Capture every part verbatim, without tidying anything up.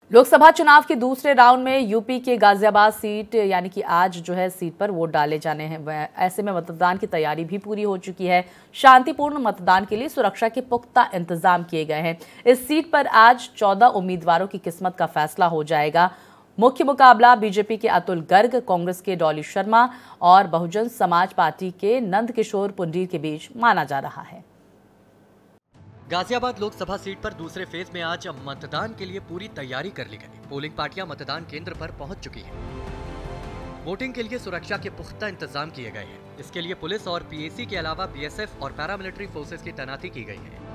लोकसभा चुनाव के दूसरे राउंड में यूपी के गाजियाबाद सीट यानी कि आज जो है सीट पर वोट डाले जाने हैं। ऐसे में मतदान की तैयारी भी पूरी हो चुकी है। शांतिपूर्ण मतदान के लिए सुरक्षा के पुख्ता इंतजाम किए गए हैं। इस सीट पर आज चौदह उम्मीदवारों की किस्मत का फैसला हो जाएगा। मुख्य मुकाबला बीजेपी के अतुल गर्ग, कांग्रेस के डॉली शर्मा और बहुजन समाज पार्टी के नंदकिशोर पुंडीर के बीच माना जा रहा है। गाजियाबाद लोकसभा सीट पर दूसरे फेज में आज मतदान के लिए पूरी तैयारी कर ली गई। पोलिंग पार्टियां मतदान केंद्र पर पहुंच चुकी हैं। वोटिंग के लिए सुरक्षा के पुख्ता इंतजाम किए गए हैं। इसके लिए पुलिस और पीएसी के अलावा बीएसएफ और पैरामिलिट्री फोर्सेस की तैनाती की गई है।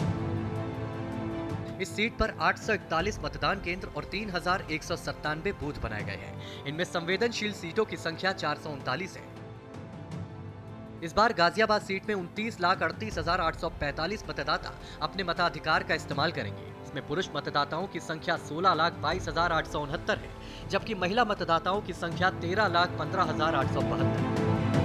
इस सीट पर आठ सौ इकतालीस मतदान केंद्र और तीन हजार एक सौ सत्तानवे बूथ बनाए गए हैं। इनमें संवेदनशील सीटों की संख्या चार सौ उनतालीस है। इस बार गाजियाबाद सीट में उनतीस लाख अड़तीस हजार आठ सौ पैंतालीस मतदाता अपने मताधिकार का इस्तेमाल करेंगे। इसमें पुरुष मतदाताओं की संख्या सोलह लाख बाईस हजार आठ सौ उनहत्तर है, जबकि महिला मतदाताओं की संख्या तेरह लाख पंद्रह हजार आठ सौ बहत्तर है।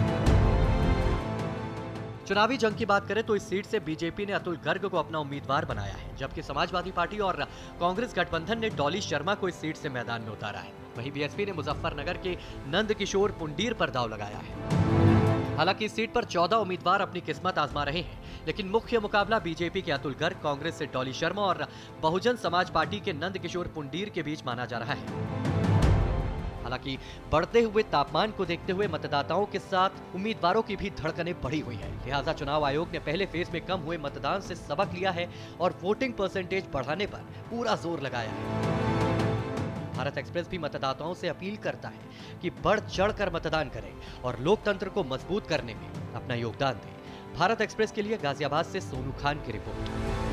चुनावी जंग की बात करें तो इस सीट से बीजेपी ने अतुल गर्ग को अपना उम्मीदवार बनाया है, जबकि समाजवादी पार्टी और कांग्रेस गठबंधन ने डॉली शर्मा को इस सीट से मैदान में उतारा है। वहीं बीएसपी ने मुजफ्फरनगर के नंदकिशोर पुंडीर पर दांव लगाया है। हालांकि इस सीट पर चौदह उम्मीदवार अपनी किस्मत आजमा रहे हैं, लेकिन मुख्य मुकाबला बीजेपी के अतुल गर्ग, कांग्रेस से डॉली शर्मा और बहुजन समाज पार्टी के नंदकिशोर पुंडीर के बीच माना जा रहा है। हालांकि बढ़ते हुए तापमान को देखते हुए मतदाताओं के साथ उम्मीदवारों की भी धड़कनें बढ़ी हुई है। लिहाजा चुनाव आयोग ने पहले फेज में कम हुए मतदान से सबक लिया है और वोटिंग परसेंटेज बढ़ाने पर पूरा जोर लगाया है। भारत एक्सप्रेस भी मतदाताओं से अपील करता है कि बढ़ चढ़कर मतदान करें और लोकतंत्र को मजबूत करने में अपना योगदान दें। भारत एक्सप्रेस के लिए गाजियाबाद से सोनू खान की रिपोर्ट।